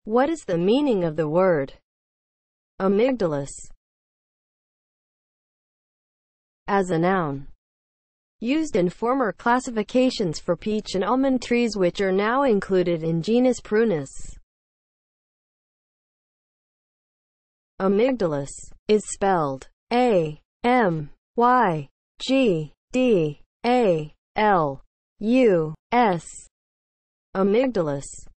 What is the meaning of the word amygdalus as a noun? Used in former classifications for peach and almond trees, which are now included in genus Prunus. Amygdalus is spelled A-M-Y-G-D-A-L-U-S. Amygdalus